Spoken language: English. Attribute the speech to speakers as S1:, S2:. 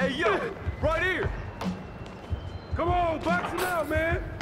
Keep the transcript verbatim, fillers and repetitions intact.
S1: Hey, yo, right here.
S2: Come on, box it out, man.